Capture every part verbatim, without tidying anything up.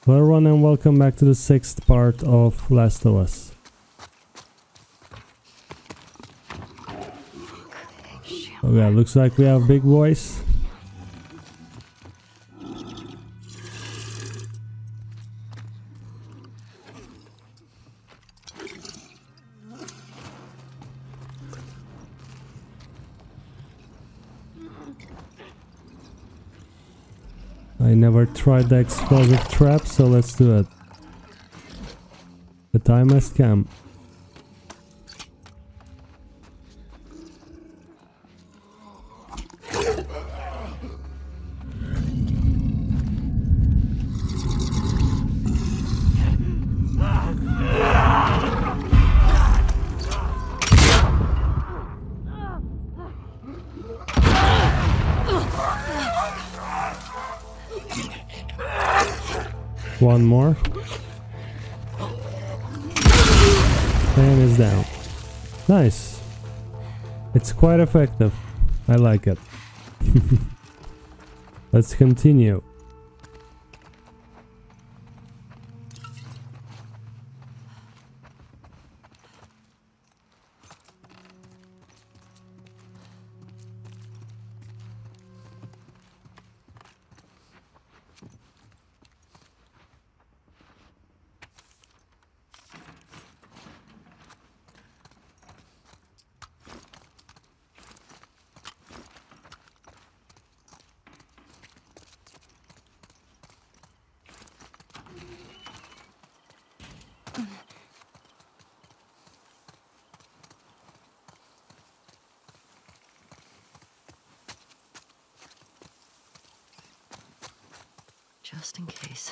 Hello everyone and welcome back to the sixth part of Last of Us. Oh yeah, looks like we have big boys. I never tried the explosive trap, so let's do it. The time has come. One more. And is down. Nice. It's quite effective. I like it. Let's continue. Just in case.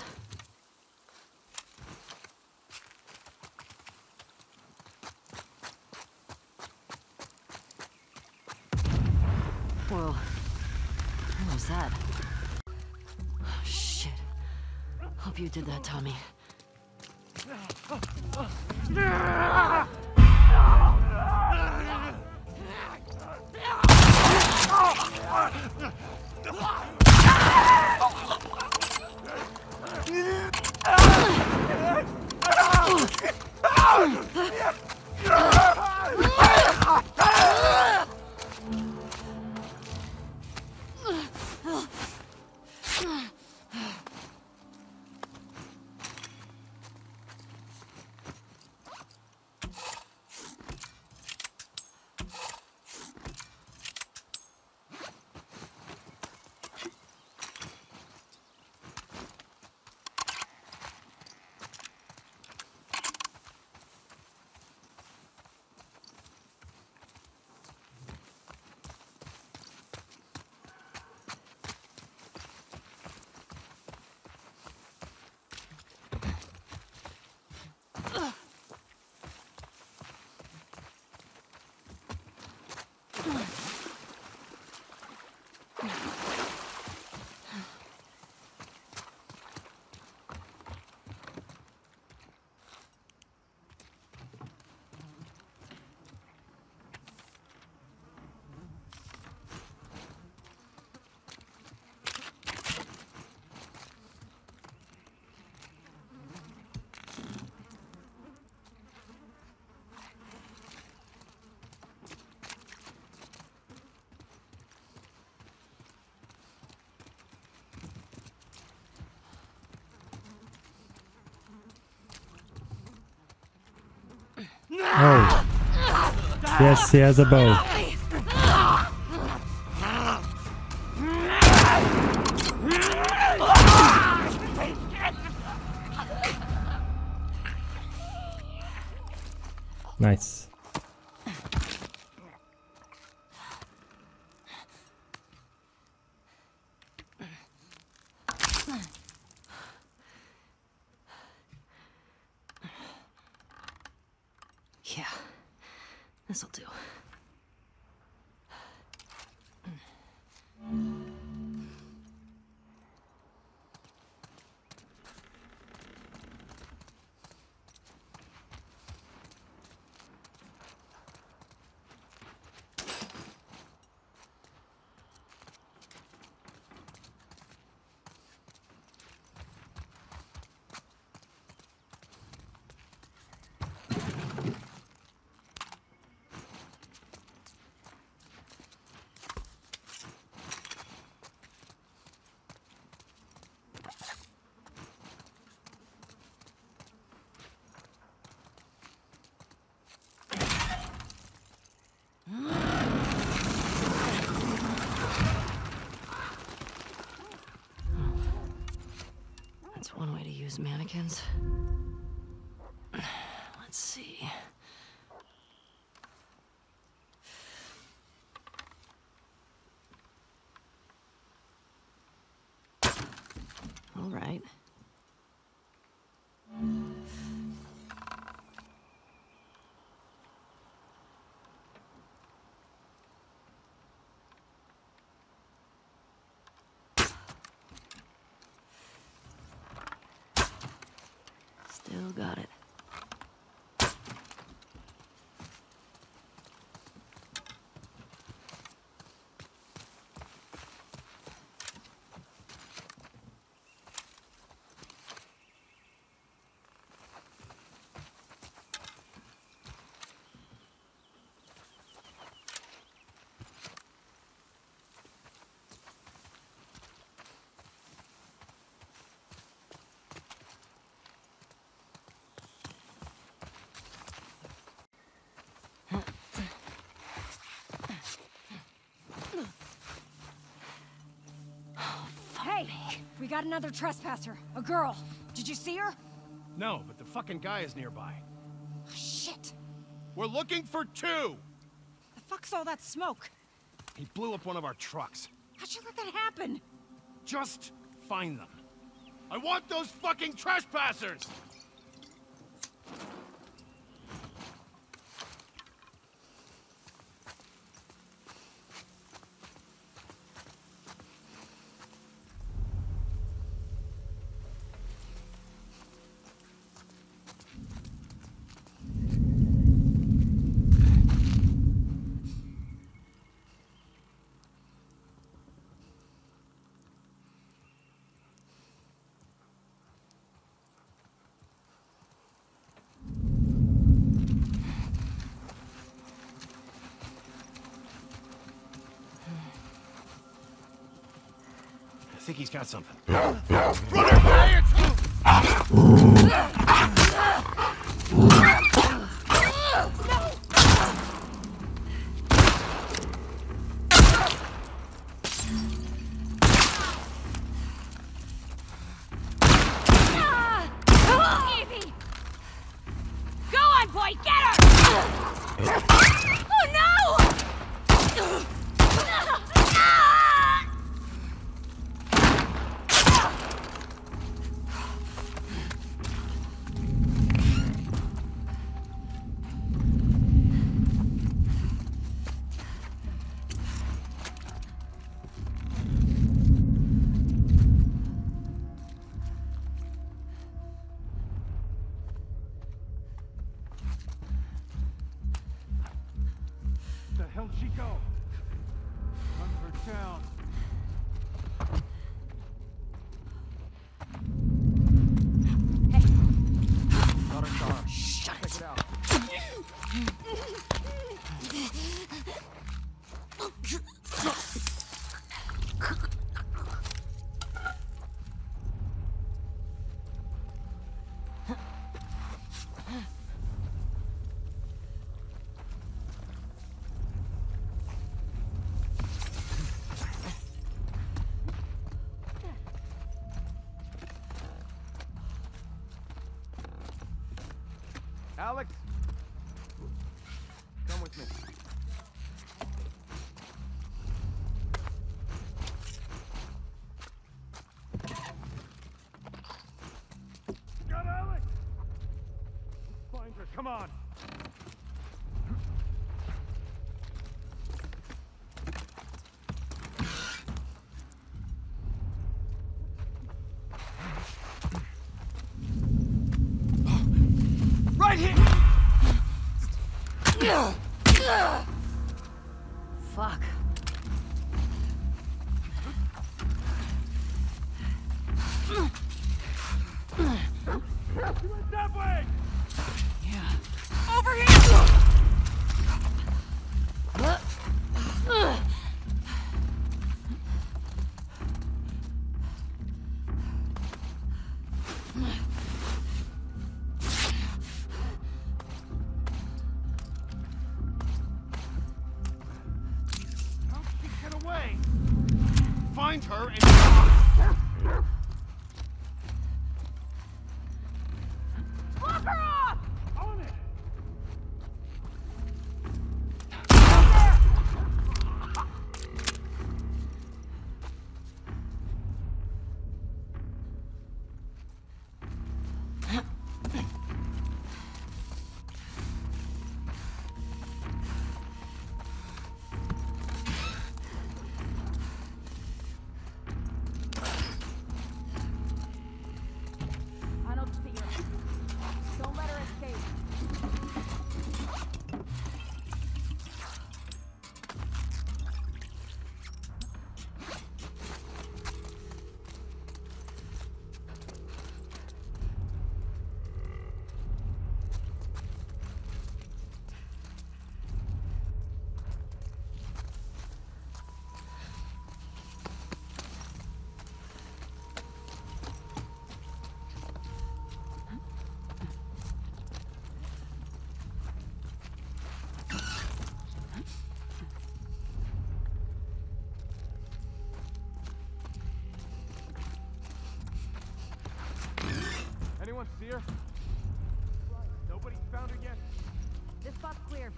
Whoa. What was that? Oh, shit. Hope you did that, Tommy. Oh. Yes, he has a bow. Nice. Yeah, this'll do. That's one way to use mannequins. Let's see. All right. Still got it. Hey, we got another trespasser. A girl. Did you see her? No, but the fucking guy is nearby. Shit. We're looking for two! The fuck's all that smoke? He blew up one of our trucks. How'd you let that happen? Just find them. I want those fucking trespassers! I think he's got something. Runner! Evie! Go on, boy, get her! Oh no! The hell did she go? Run her down. Hey. Got her car. Shut Check it. it out. Alex, come with me. Got Alex! Find her, come on. Right here! Fuck. You went that way! Yeah. Over here! How did she get away? Find her and... anyone see her? Nobody found her yet? This spot's clear.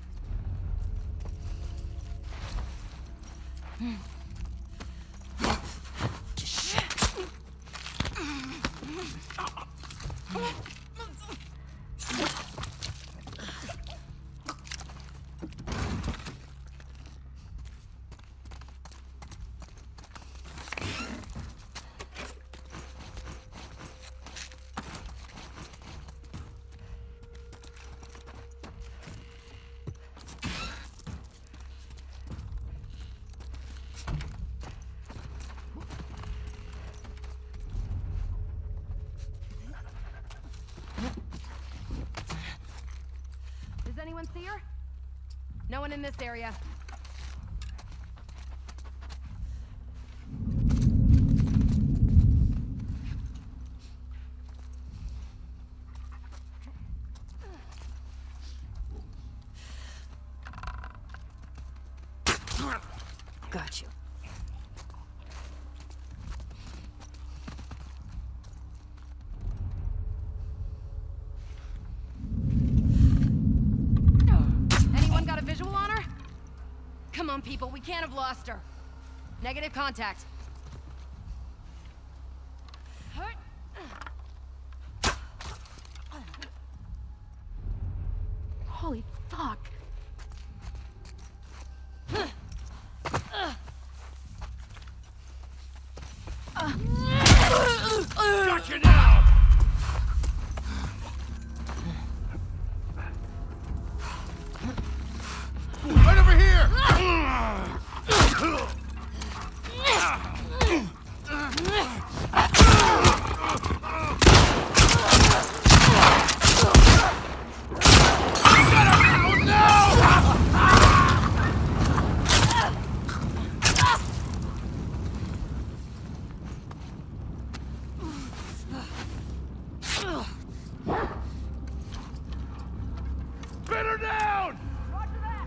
Does anyone see her? No one in this area. Got you. Anyone got a visual on her? Come on, people, we can't have lost her. Negative contact. Holy fuck. Gotcha now! Right over here! Spin her down! Roger that!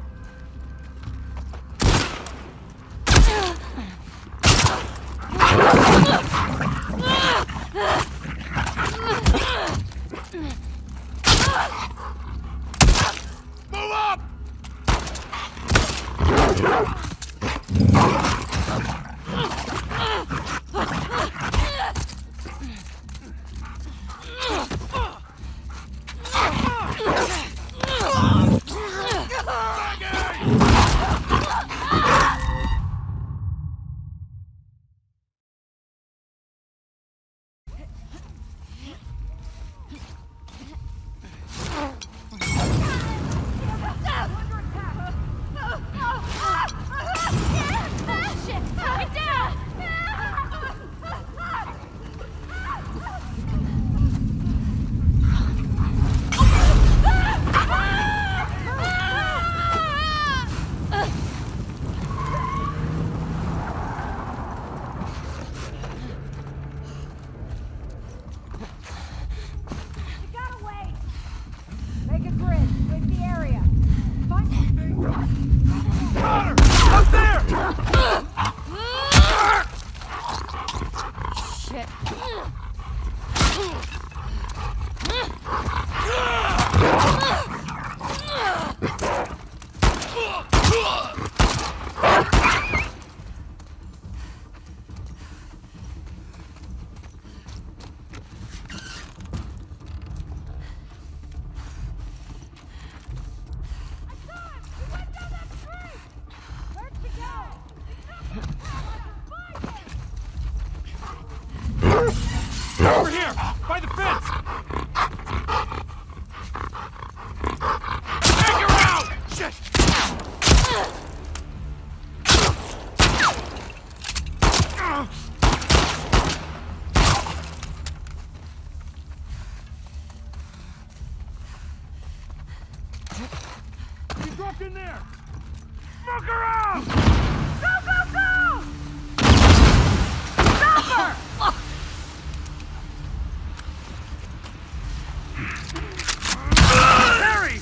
Move up! Over here! By the fence! Take her out! Shit! She dropped in there! Smoke her out! Go, go, go! Stop her! Harry!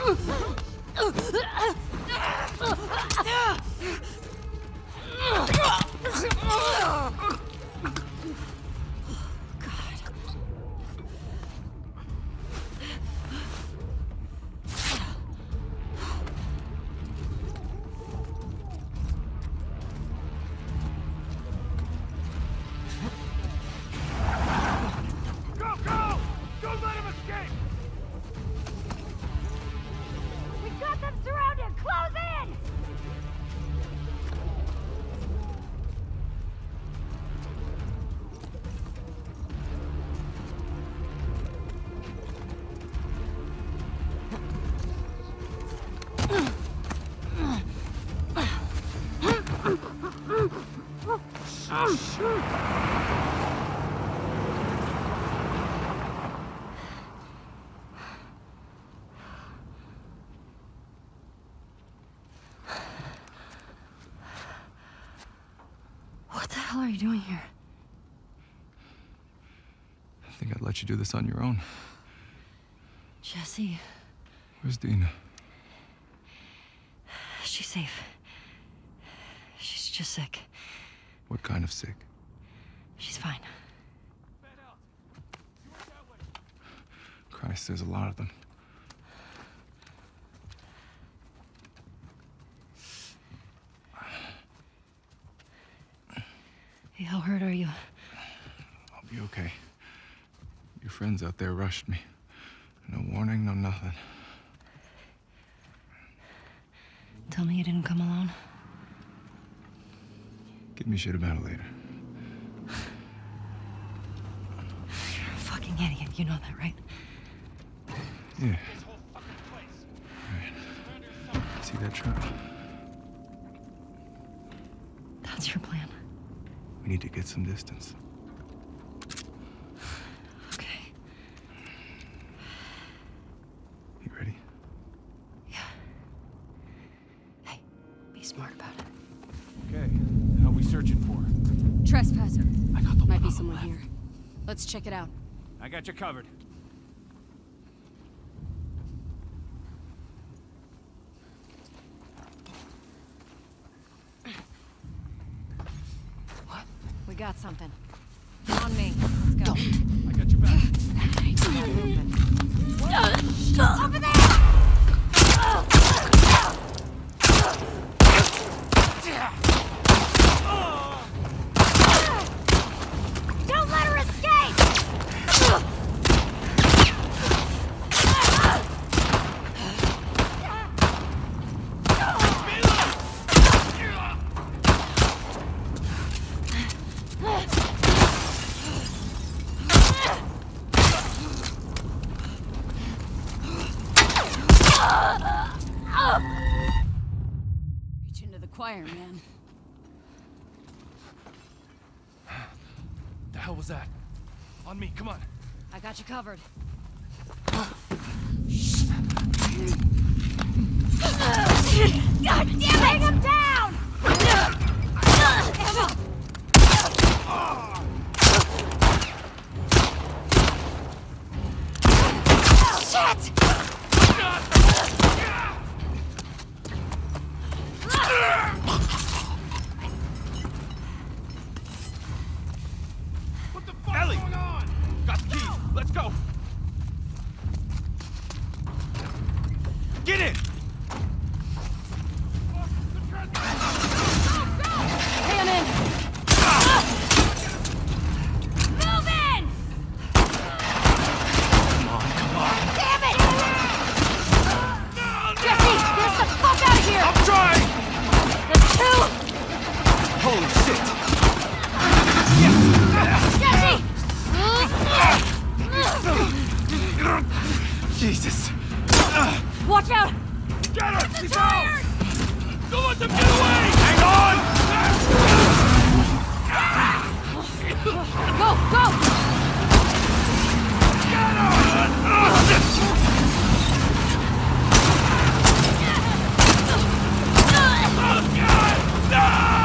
What the hell are you doing here? I think I'd let you do this on your own. Jesse, Where's Dina? she's safe. She's just sick. What kind of sick? She's fine. Christ, there's a lot of them. Hey, how hurt are you? I'll be okay. Your friends out there rushed me. No warning, no nothing. Tell me you didn't come alone. Give me shit about it later. You're a fucking idiot. You know that, right? Yeah. Alright. See that truck? That's your plan. We need to get some distance. Okay. You ready? Yeah. Hey, be smart about it. Okay, how are we searching for? Trespasser. I got the Might one be on someone the left. here. Let's check it out. I got you covered. We got something. On me. Let's go. I got your back. Over there! Don't let her escape! Reach into the choir, man. The hell was that? On me, come on. I got you covered. God damn it! Bring him down! Shit! What the fuck Ellie. is going on? Got the keys. Let's go. Get in! Hey, I'm in! Move in! Come on, come on. Damn it! Jesse, get us the fuck out of here! I'm trying! There's two! Holy shit! Jesse! Jesus! Watch out! Get her! She's out! Don't let them get away! Hang on! Go, go! Get her! Oh, God! No!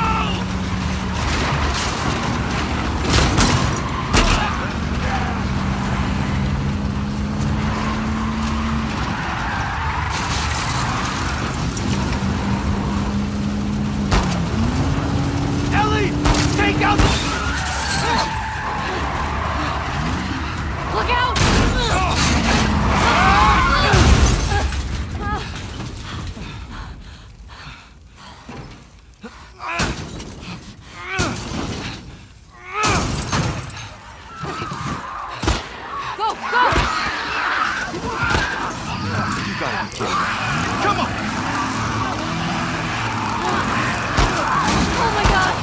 kid. Come on! Oh my god!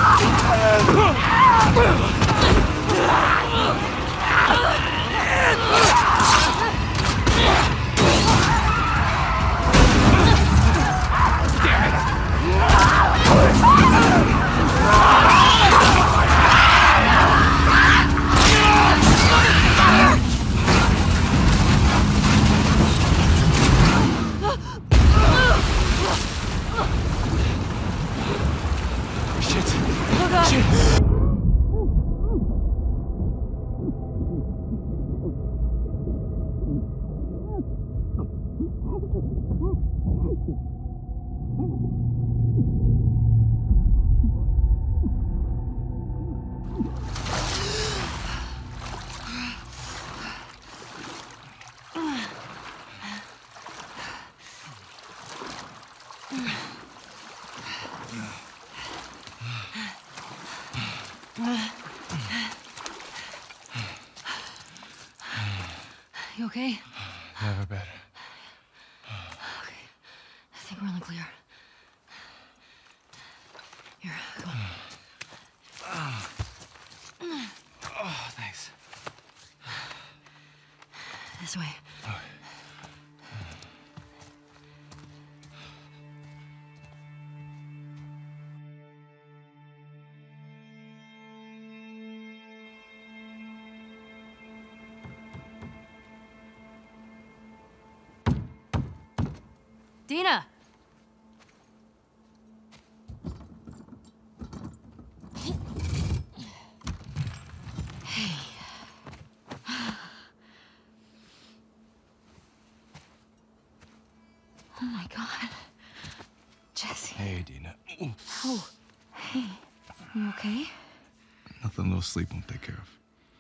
You okay? Never better. Okay. I think we're on the clear. Here, come on. Oh, thanks. This way. Dina! Hey. Oh my god. Jesse. Hey, Dina. Oh. Hey. You okay? Nothing a little sleep won't take care of.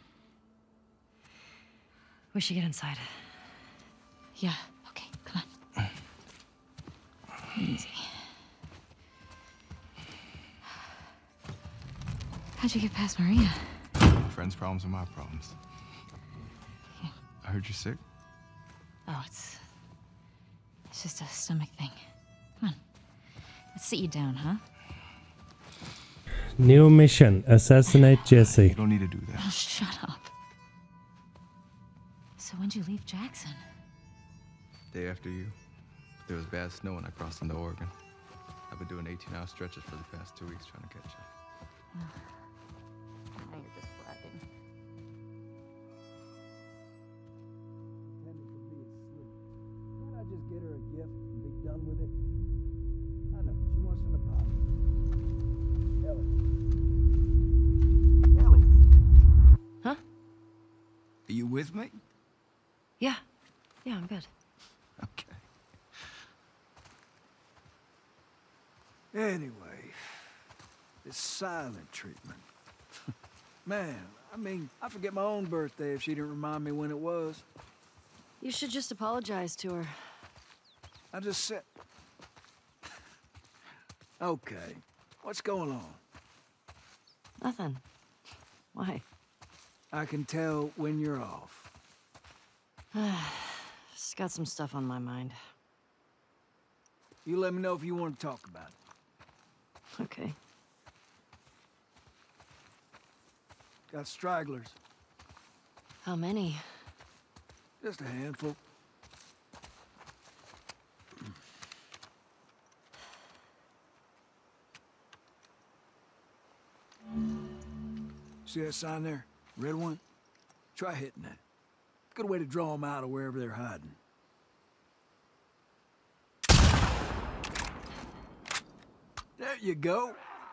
We should get inside. Yeah. Okay, come on. Easy. How'd you get past Maria? Friends' problems are my problems. Yeah. I heard you're sick. Oh, it's... It's just a stomach thing. Come on. Let's sit you down, huh? New mission. Assassinate Jesse. You don't need to do that. Oh, shut up. So when'd you leave Jackson? Day after you. There was bad snow when I crossed into Oregon. I've been doing eighteen hour stretches for the past two weeks trying to catch you. Now you're just bragging. Pretending to be asleep. Can't I just get her a gift and be done with it? I know, she wants an apology. Ellie. Ellie. Huh? Are you with me? Yeah. Yeah, I'm good. Okay. Anyway, this silent treatment. Man, I mean, I forget my own birthday if she didn't remind me when it was. You should just apologize to her. I just said... Okay, what's going on? Nothing. Why? I can tell when you're off. Just got some stuff on my mind. You let me know if you want to talk about it. Okay. Got stragglers. How many? Just a handful. See that sign there? Red one? Try hitting that. Good way to draw them out of wherever they're hiding. There you go.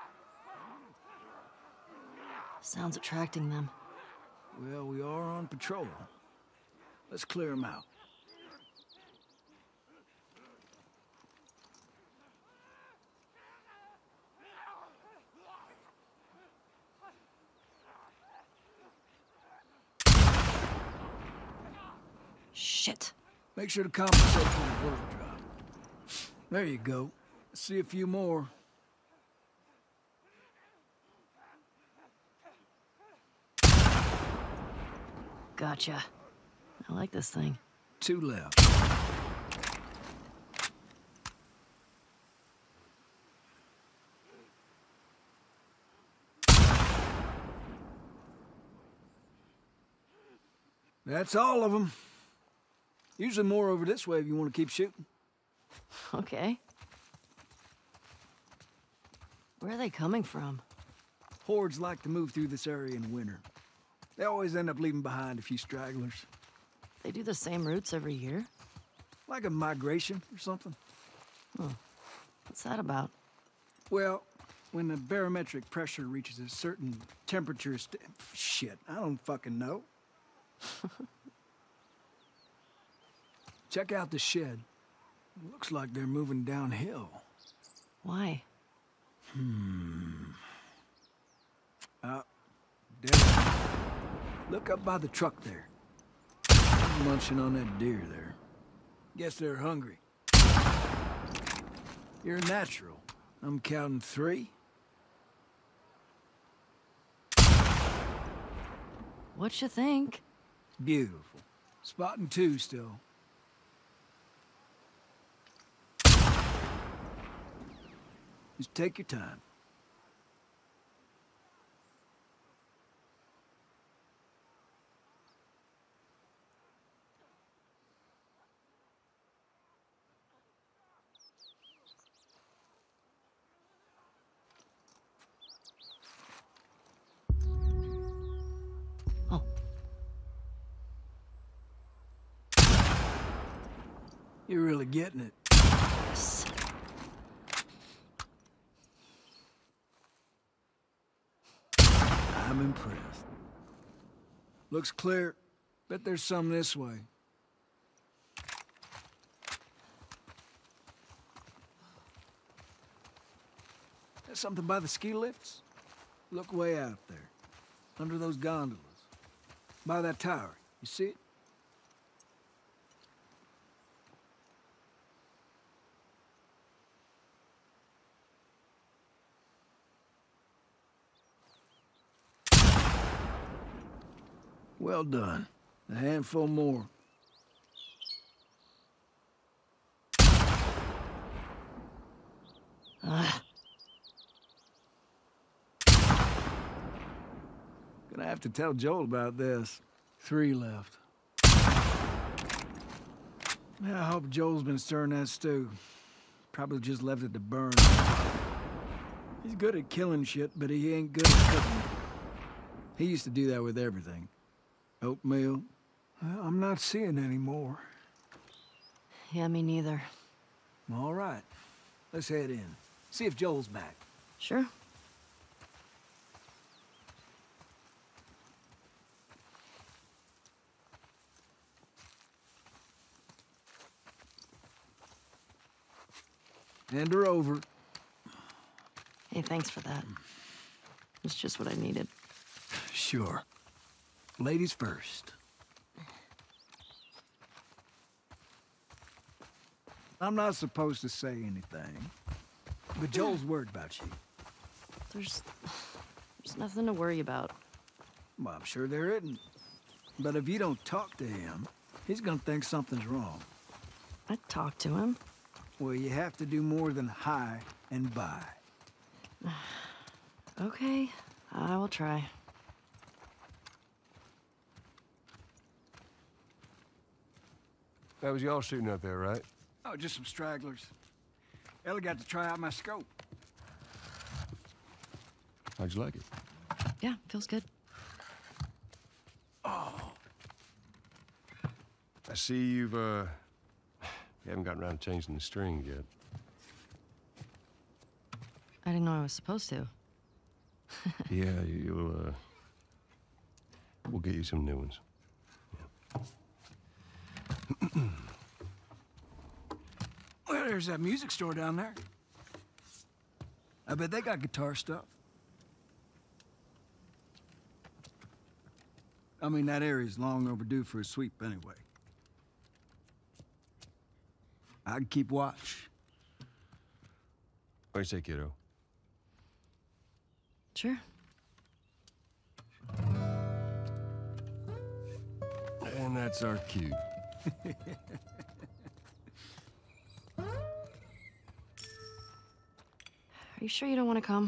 Sounds attracting them. Well, we are on patrol. Let's clear them out. Shit. Make sure to compensate for the bullet drop. There you go. Let's see a few more. Gotcha. I like this thing. Two left. That's all of them. Usually more over this way if you want to keep shooting. Okay. Where are they coming from? Hordes like to move through this area in winter. They always end up leaving behind a few stragglers. They do the same routes every year? Like a migration or something. Huh. What's that about? Well, when the barometric pressure reaches a certain temperature st- Shit, I don't fucking know. Check out the shed. Looks like they're moving downhill. Why? Hmm. Uh, there. Look up by the truck there. Munching on that deer there. Guess they're hungry. You're a natural. I'm counting three. What you think? Beautiful. Spotting two still. Just take your time. Oh. You're really getting it. Yes. I'm impressed. Looks clear. Bet there's some this way. There's something by the ski lifts? Look way out there. Under those gondolas. By that tower. You see it? Well done. A handful more. Ugh. Gonna have to tell Joel about this. Three left. Yeah, I hope Joel's been stirring that stew. Probably just left it to burn. He's good at killing shit, but he ain't good at cooking. He used to do that with everything. Oatmeal. Well, I'm not seeing any more. Yeah, me neither. All right. Let's head in. See if Joel's back. Sure. Hand her over. Hey, thanks for that. It's just what I needed. Sure. Ladies first. I'm not supposed to say anything, but Joel's worried about you. There's... There's nothing to worry about. Well, I'm sure there isn't. But if you don't talk to him, he's gonna think something's wrong. I talked to him. Well, you have to do more than hi and bye. Okay, I will try. That was y'all shooting up there, right? Oh, just some stragglers. Ellie got to try out my scope. How'd you like it? Yeah, feels good. Oh. I see you've, uh... You haven't gotten around to changing the string yet. I didn't know I was supposed to. Yeah, you'll, uh... We'll get you some new ones. Yeah. Well, there's that music store down there. I bet they got guitar stuff. I mean, that area's long overdue for a sweep anyway. I can keep watch. What do you say, kiddo? Sure. And that's our cue. Are you sure you don't want to come?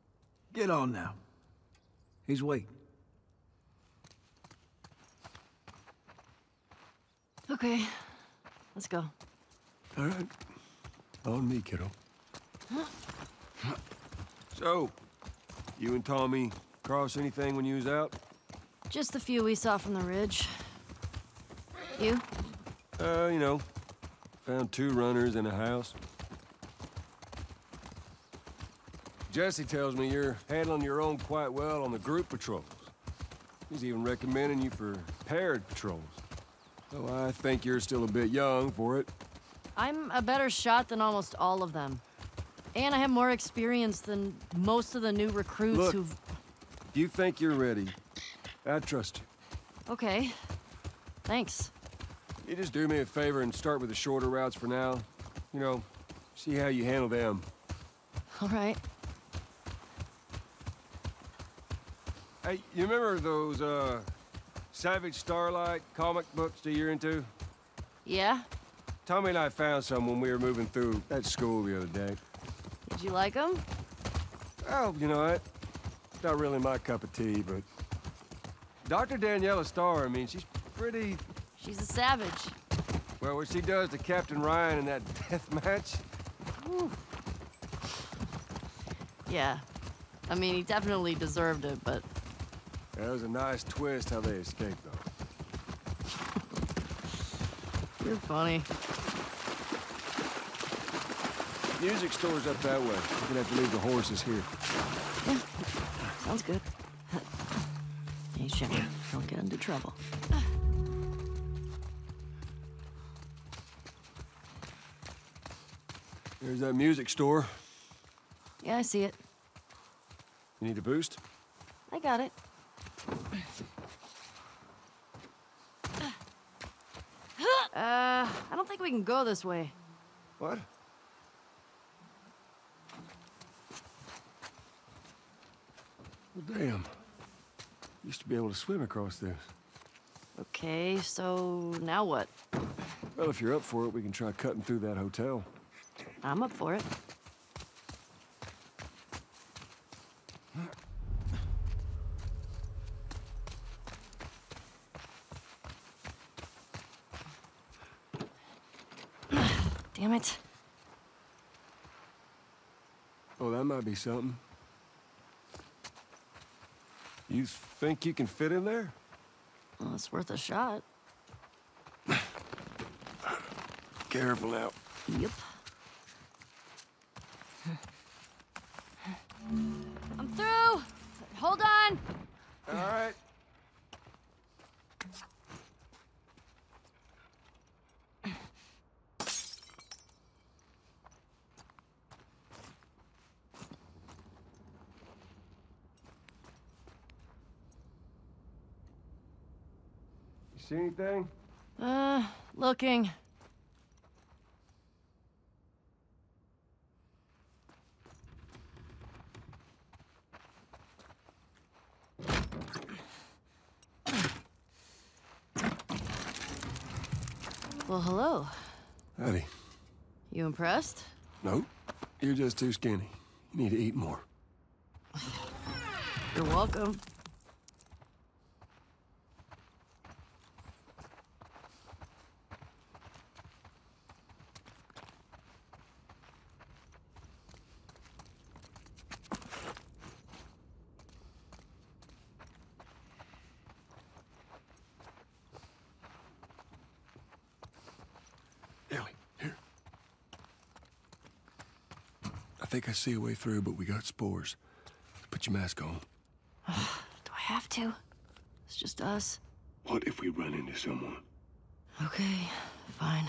Get on now. He's waiting. Okay, let's go. All right. On me, kiddo. So, you and Tommy cross anything when you was out? Just the few we saw from the ridge. You? Uh, you know, found two runners in a house. Jesse tells me you're handling your own quite well on the group patrols. He's even recommending you for paired patrols. So I think you're still a bit young for it. I'm a better shot than almost all of them. And I have more experience than most of the new recruits Look, who've... if you think you're ready, I trust you. Okay. Thanks. You just do me a favor and start with the shorter routes for now. You know, see how you handle them. All right. Hey, you remember those, uh, Savage Starlight comic books that you're into? Yeah? Tommy and I found some when we were moving through that school the other day. Did you like them? Oh, you know what? It's not really my cup of tea, but... Doctor Daniela Starr, I mean, she's pretty... She's a savage. Well, what she does to Captain Ryan in that death match... Whew. Yeah. I mean, he definitely deserved it, but... That was a nice twist how they escaped, though. You're funny. Music store's up that way. You're gonna have to leave the horses here. Yeah. Sounds good. Hey, Shepard, don't get into trouble. There's that music store. Yeah, I see it. You need a boost? I got it. Uh, I don't think we can go this way. What? Well, damn. Used to be able to swim across this. Okay, so now what? Well, if you're up for it, we can try cutting through that hotel. I'm up for it. Damn it. Oh, that might be something. You think you can fit in there? Well, it's worth a shot. Careful now. Yep. I'm through! Hold on! All right. You see anything? Uh, looking. Well, hello. Howdy. You impressed? Nope. You're just too skinny. You need to eat more. You're welcome. Ellie, here. I think I see a way through, but we got spores. Put your mask on. Do I have to? It's just us. What if we run into someone? Okay, fine.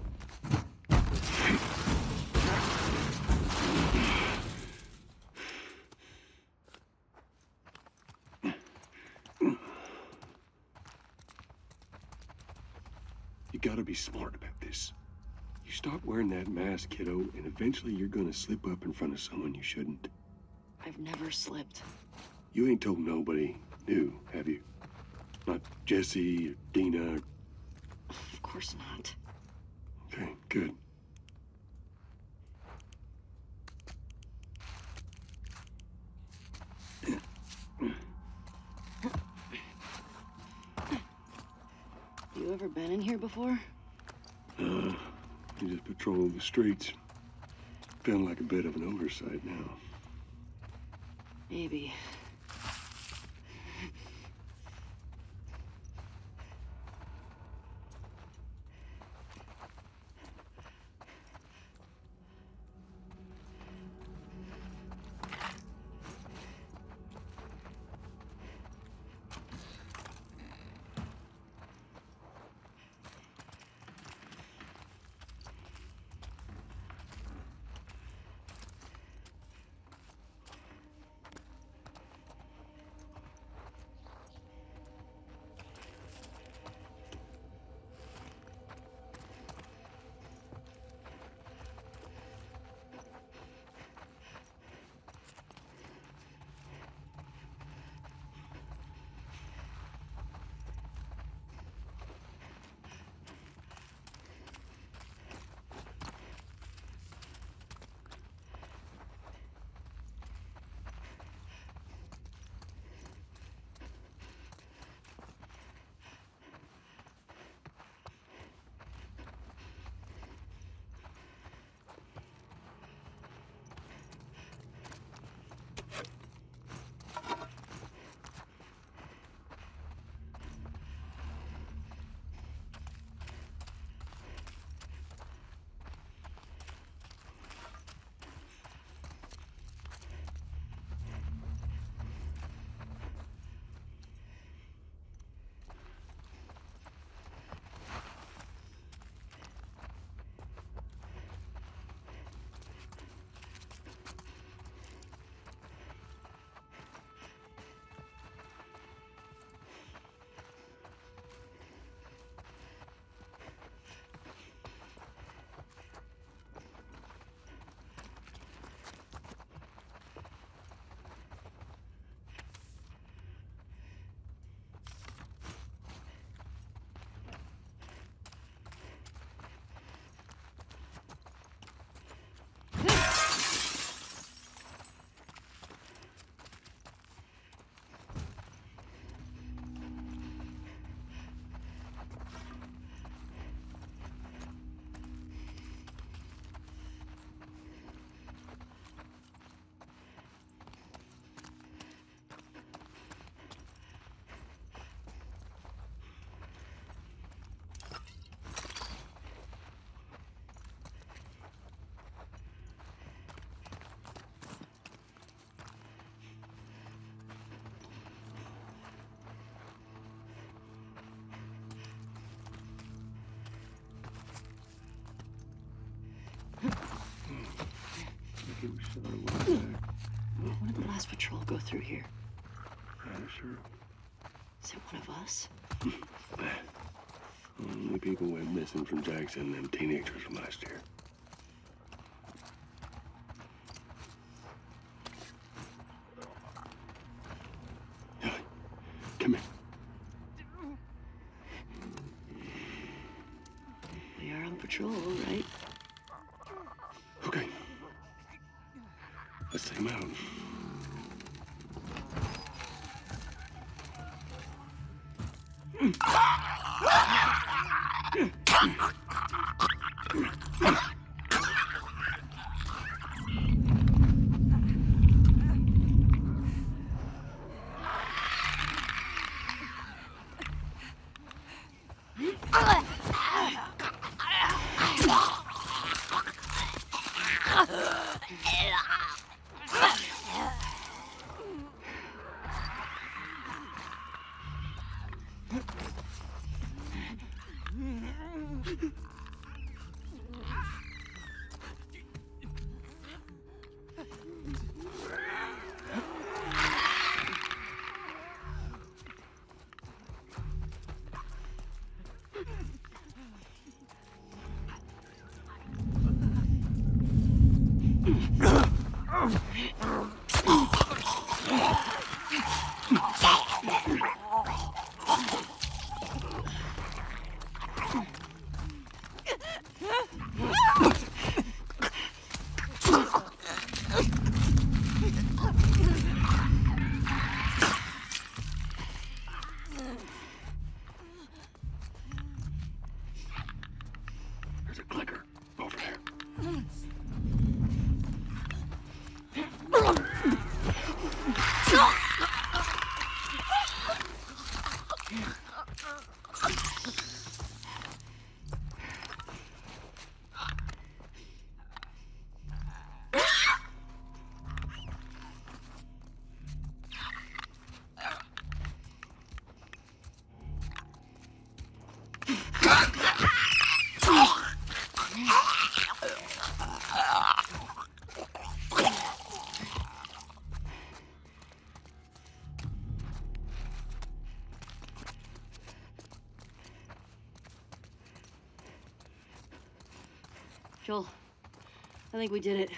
You gotta be smart about this. You stop wearing that mask, kiddo, and eventually you're gonna slip up in front of someone you shouldn't. I've never slipped. You ain't told nobody new, have you? Not Jesse or Dina or... Of course not. Okay, good. You ever been in here before? You just patrol the streets. Feeling like a bit of an oversight now. Maybe. When did the last patrol go through here? Yeah, sure. Is it one of us? Only people went missing from Jackson, them teenagers from last year. Come here. We are on patrol, right? Okay. Let's take him out. There's a clicker. Michael. I think we did it.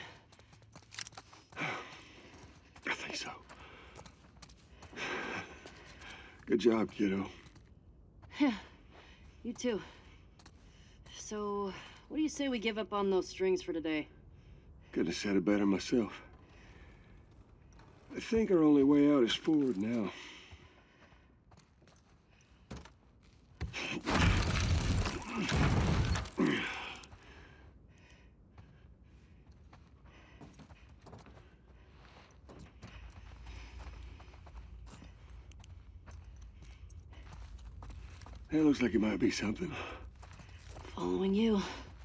I think so. Good job, kiddo. Yeah, you too. So, what do you say we give up on those strings for today? Couldn't have said it better myself. I think our only way out is forward now. That looks like it might be something. Following you.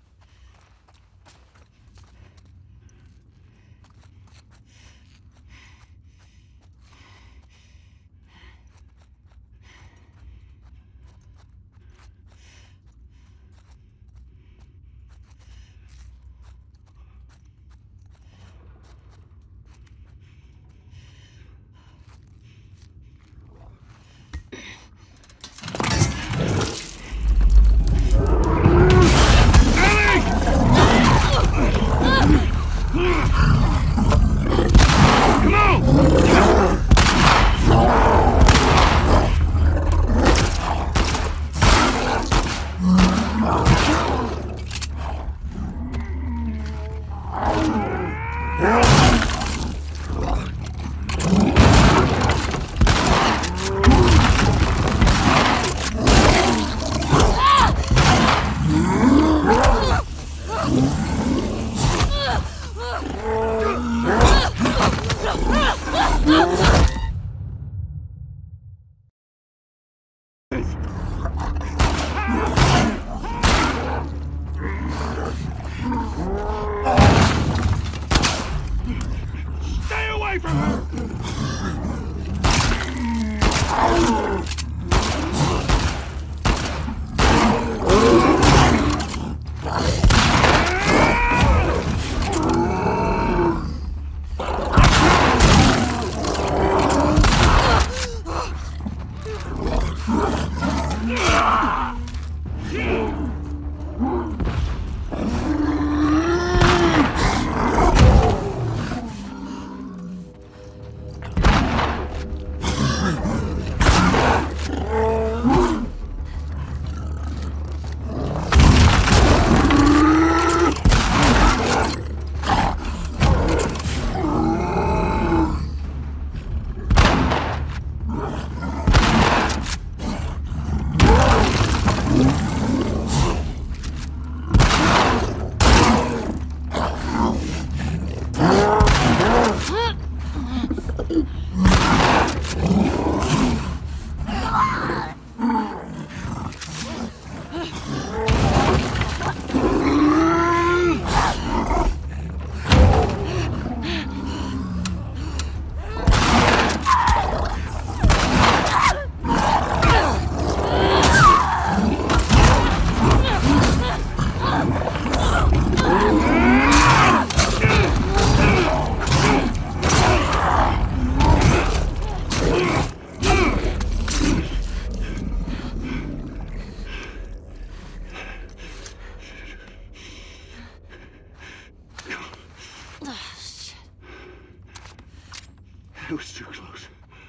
It was too close.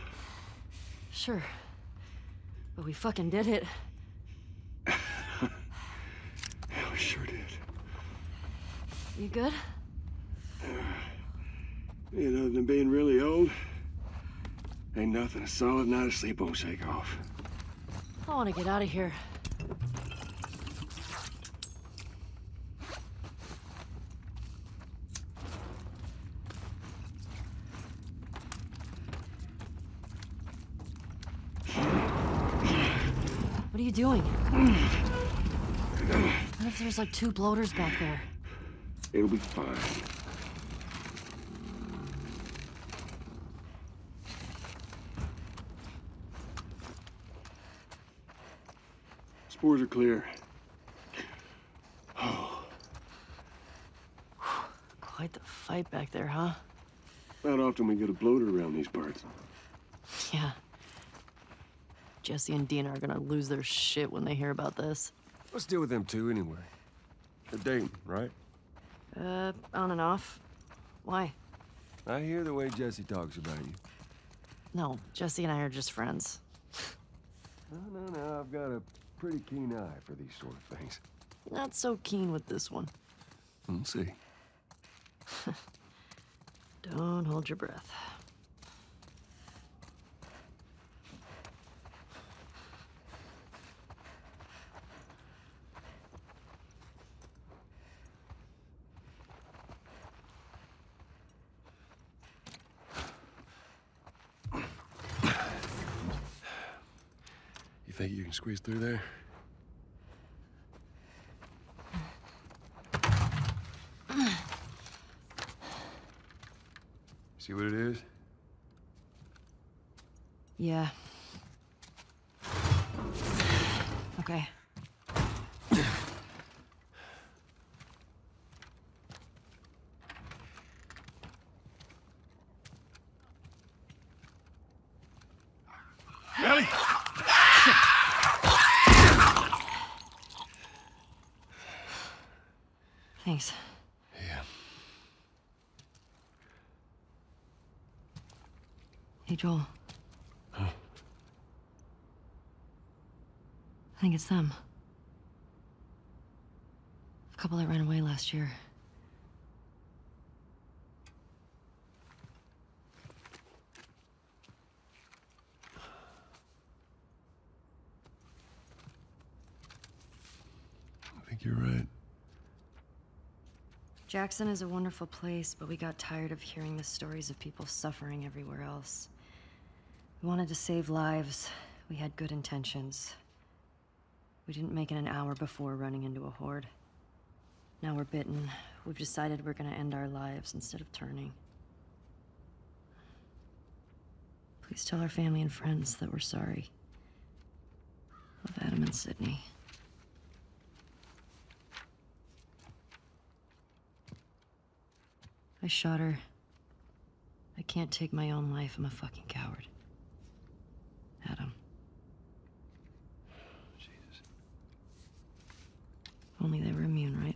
Sure. But we fucking did it. Yeah, we sure did. You good? You know, than being really old, ain't nothing a solid night of sleep won't shake off. I want to get out of here. What are you doing? What if there's like two bloaters back there? It'll be fine. Spores are clear. Oh. Quite the fight back there, huh? Not often we get a bloater around these parts. Yeah. Jesse and Dina are gonna lose their shit when they hear about this. Let's deal with them two anyway. They're dating, right? Uh, on and off. Why? I hear the way Jesse talks about you. No, Jesse and I are just friends. No, no, no, I've got a pretty keen eye for these sort of things. Not so keen with this one. We'll see. Don't hold your breath. You think you can squeeze through there? See what it is? Yeah. Okay. Ellie! Thanks. Yeah. Hey, Joel. Huh? I think it's them. The couple that ran away last year. I think you're right. Jackson is a wonderful place, but we got tired of hearing the stories of people suffering everywhere else. We wanted to save lives. We had good intentions. We didn't make it an hour before running into a horde. Now we're bitten. We've decided we're gonna end our lives instead of turning. Please tell our family and friends that we're sorry. Love, Adam and Sydney. I shot her. I can't take my own life. I'm a fucking coward. Adam. Jesus. If only they were immune, right?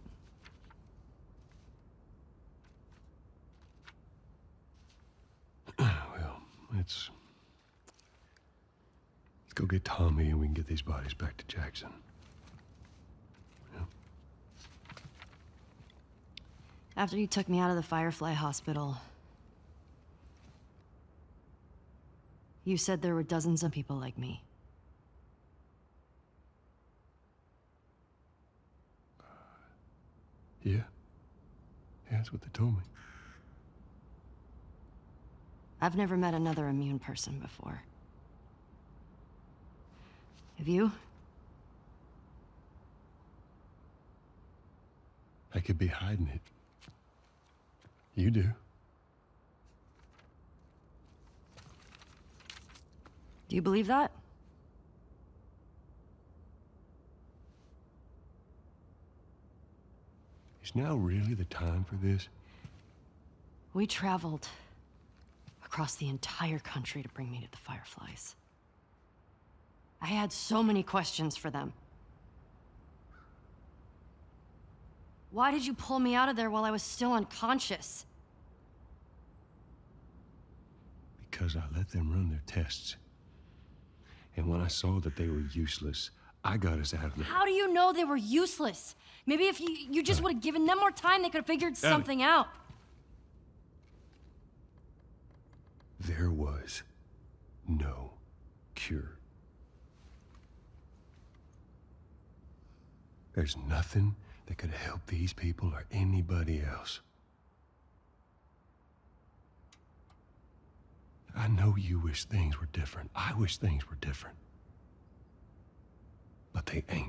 Well, let's... Let's go get Tommy and we can get these bodies back to Jackson. After you took me out of the Firefly Hospital, you said there were dozens of people like me. Yeah. Yeah, that's what they told me. I've never met another immune person before. Have you? I could be hiding it. You do. Do you believe that? Is now really the time for this? We traveled across the entire country to bring me to the Fireflies. I had so many questions for them. Why did you pull me out of there while I was still unconscious? Because I let them run their tests. And when I saw that they were useless, I got us out of there. How do you know they were useless? Maybe if you, you just would have given them more time, they could have figured something out. There was no cure. There's nothing that could help these people or anybody else. I know you wish things were different. I wish things were different. But they ain't.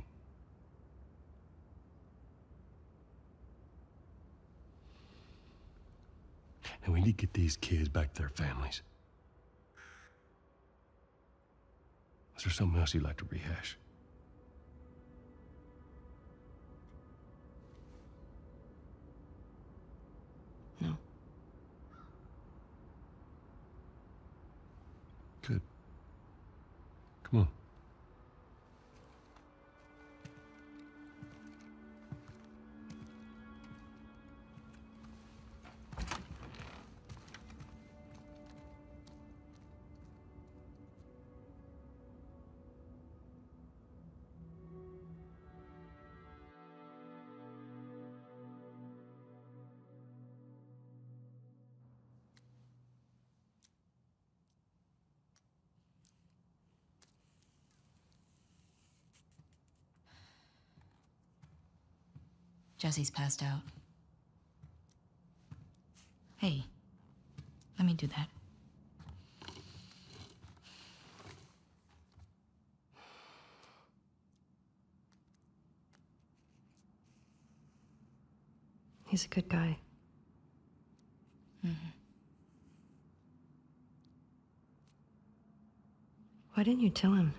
And we need to get these kids back to their families. Is there something else you'd like to rehash? No. Good. Come on. Jesse's passed out. Hey, let me do that. He's a good guy. Mm-hmm. Why didn't you tell him?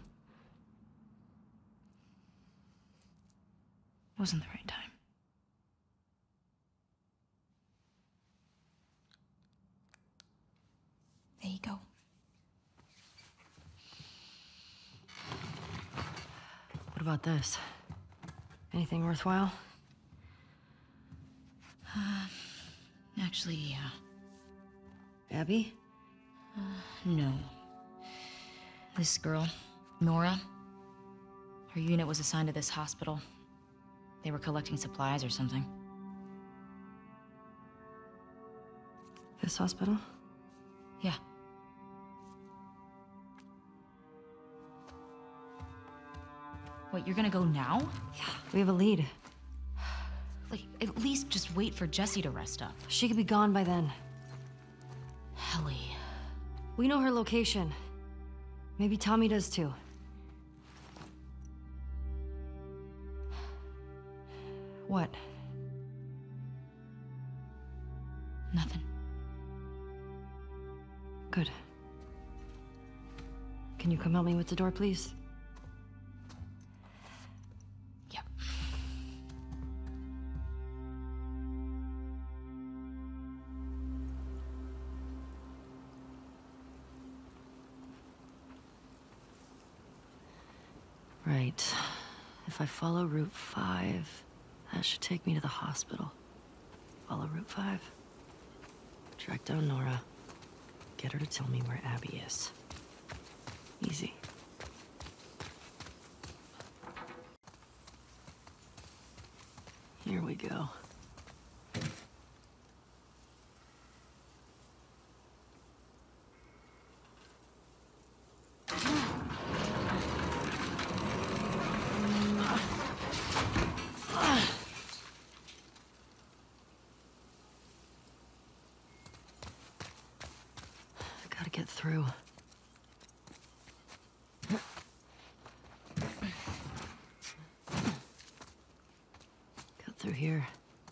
Wasn't the right time. There you go. What about this? Anything worthwhile? Uh, actually, yeah. Abby? Uh, no. This girl, Nora, her unit was assigned to this hospital. They were collecting supplies or something. This hospital? Yeah. Wait, you're gonna go now? Yeah, we have a lead. Like, at least just wait for Jessie to rest up. She could be gone by then. Helly. We know her location. Maybe Tommy does too. What? Nothing. Good. Can you come help me with the door, please? Yep. Right. If I follow Route five, that should take me to the hospital. Follow Route five. Track down Nora. Get her to tell me where Abby is. Easy. Here we go. Gotta get through. Cut through here.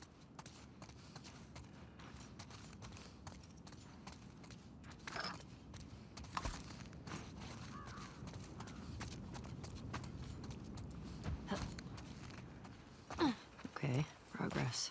Okay, progress.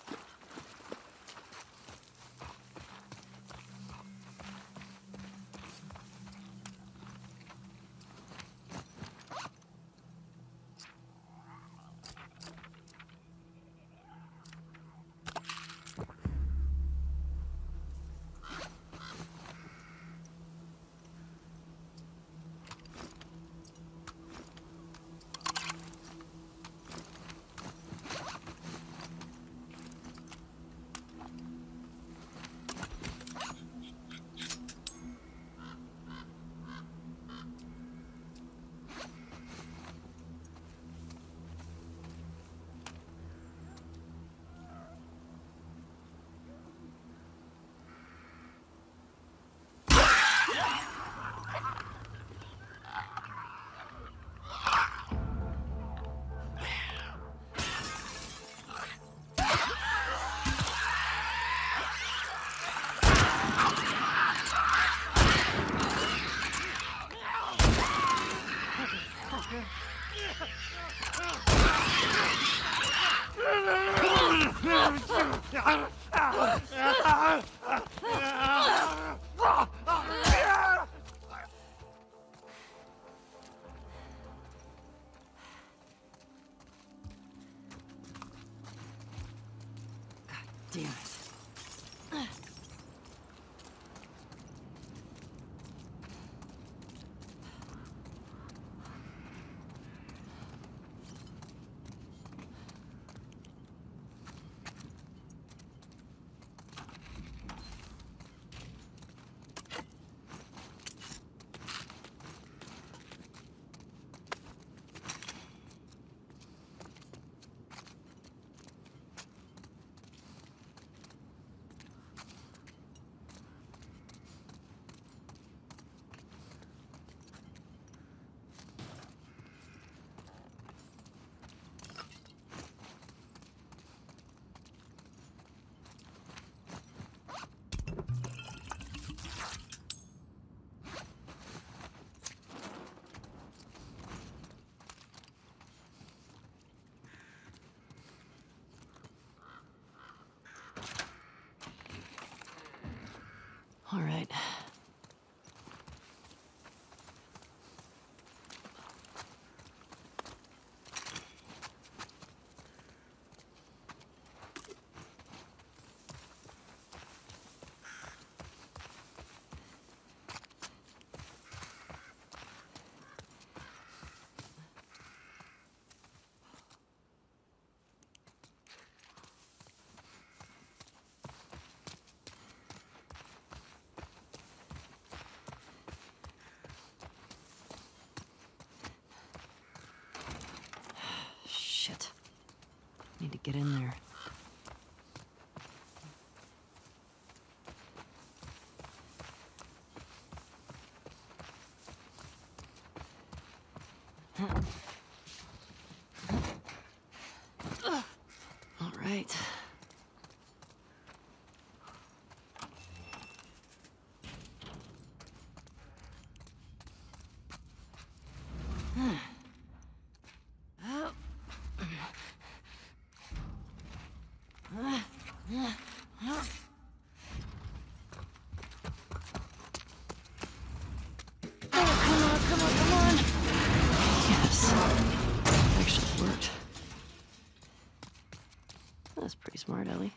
Damn it. All right. Shit. Need to get in there. All right. That's pretty smart, Ellie.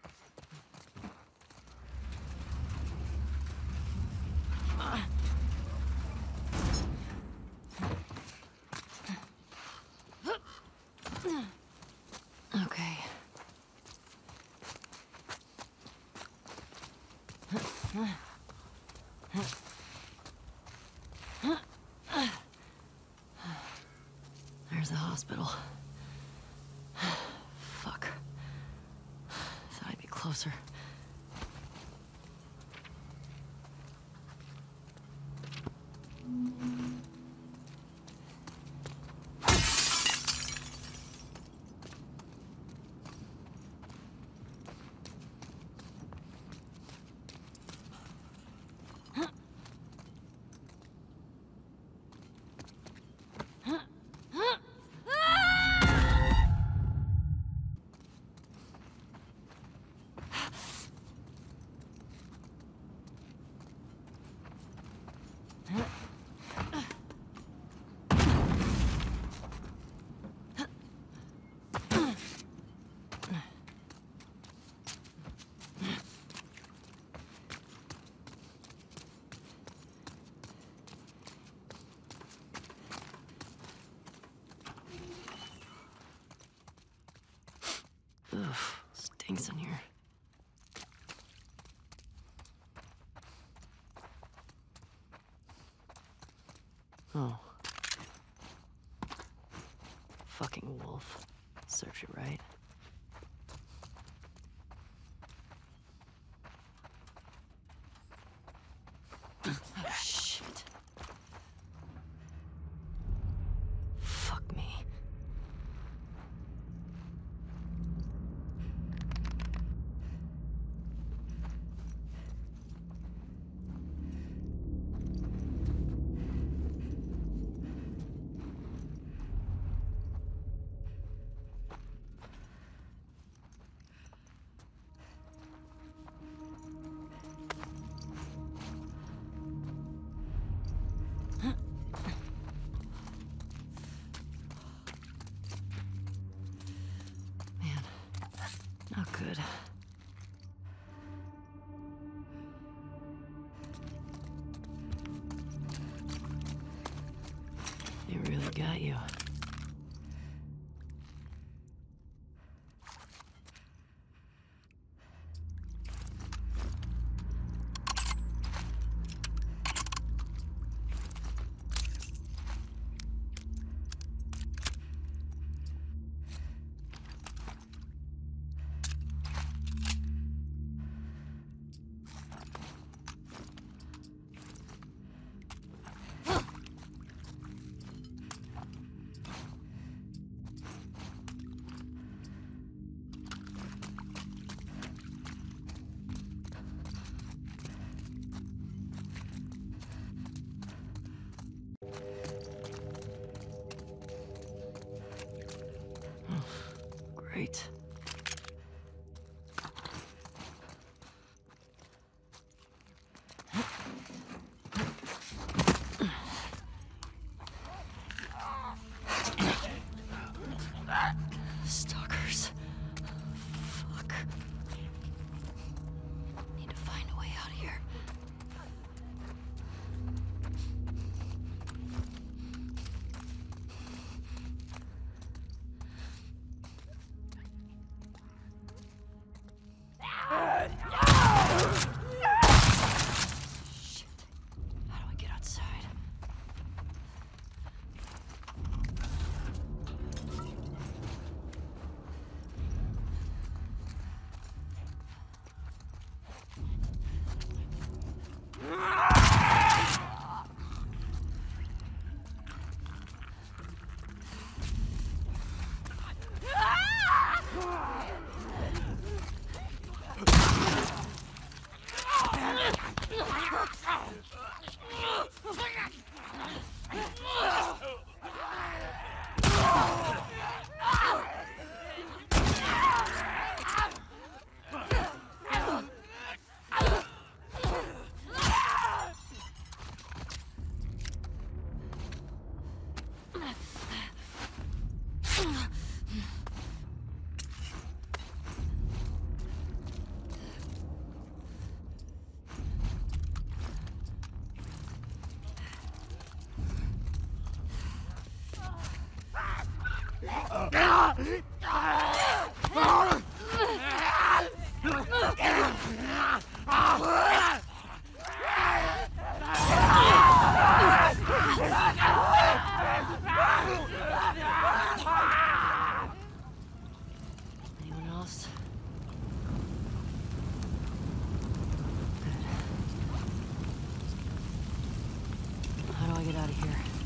Okay. There's the hospital. Fuck. Thought I'd be closer. Ugh, stinks in here. Oh. Fucking wolf. Serves you right. Oh, shit. Fuck me. Not good. They really got you. Anyone else? Good. How do I get out of here?